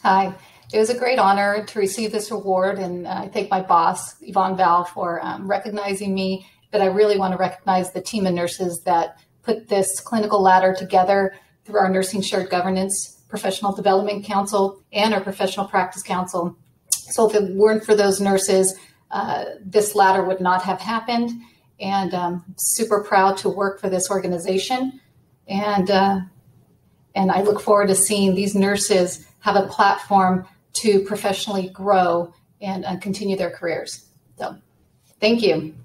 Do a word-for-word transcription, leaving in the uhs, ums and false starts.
Hi. It was a great honor to receive this award, and I thank my boss, Yvonne Val, for um, recognizing me, but I really want to recognize the team of nurses that put this clinical ladder together through our Nursing Shared Governance Professional Development Council and our Professional Practice Council. So if it weren't for those nurses, uh, this ladder would not have happened, and um, I'm super proud to work for this organization, and, uh, and I look forward to seeing these nurses have a platform to professionally grow and, and continue their careers. So thank you.